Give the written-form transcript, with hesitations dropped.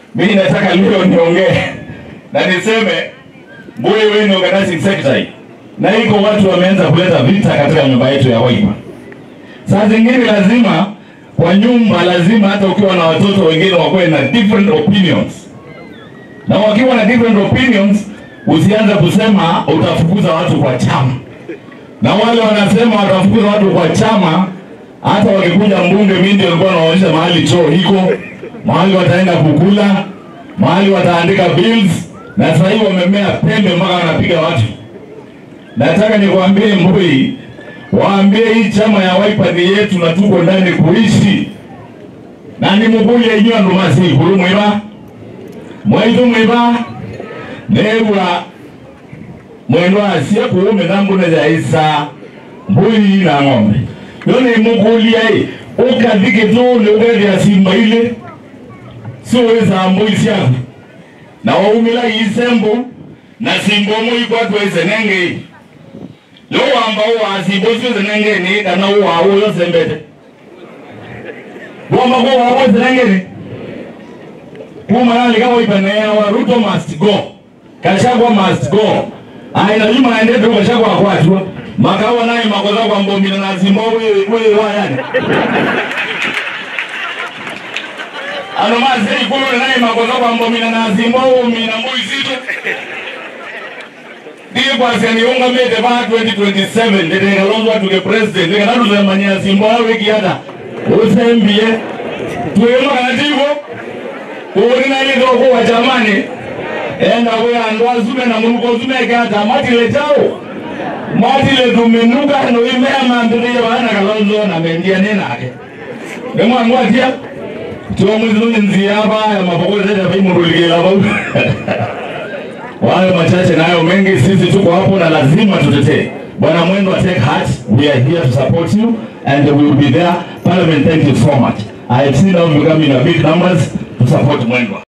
Mimi nataka leo niongee na niseme wewe ni organizing secretary na iko watu wameanza kuleta vita katika nyumba yetu ya Wiper. Saa zingine lazima kwa nyumba lazima hata ukiwa na watoto wengine wakoe na different opinions. Na wakiwa na different opinions usianze kusema utafukuza watu kwa chama. Na wale wanasema watafukuza watu kwa chama, hata wakikuja mbunge mimi ndio nilikuwa naonyesha mahali choo iko, mahali wataenda kukula, mahali wataandika bills, na sasa hivi wamemea pembe mpaka wanapiga watu. Nataka nikwambie Mbui, waambie hii chama ya Wiper ni yetu na tuko ndani kuishi. Na ni Mbui yenyewe ndo masi kuru mwiba. Mwaitu mwiba. Nebula mwendo asia kuume nambu na jaisa Mbui na ngombe. Yone mukulia hii ukadhike tu leugari ya simba ile siweza Mbui siyaku na waumila isembo na simbo mui kwa tuweze nenge leo ambao asibozi zenenge ni kana uwa uyo sembete wamba kwa uwa zenenge ni kumarali kama Wiper wa Ruto must go Gachagua must go aina yuma aende tu Gachagua kwa tu makawa naye makoza kwa Mbomila na Zimbabwe wewe wayani anomazi ikulu naye makoza kwa Mbomila na Zimbabwe mina muizito Diye kwa siyani yunga mete ba 2027 Ndete kalonzo watu ke president Ndete kalonzo ya manya Zimbabwe kiada Usembiye Tuwema kanativo Kuhurina lido kuwa jamani Enda kuya andwa zume na muruko zume kata Matile chao Matile tumenuka no imea maambiria Wana kalonzo na mendia nena ake Demo angua tia Tuwa mwizuni nziyaba ya mapokole Zeta pai muruligela wale machache na hayo mengi sisi tuko hapo na lazima tutetee. Bwana Mwendo take heart, we are here to support you and we will be there. Parliament, thank you so much. I have seen now you come in a big numbers to support Mwendo.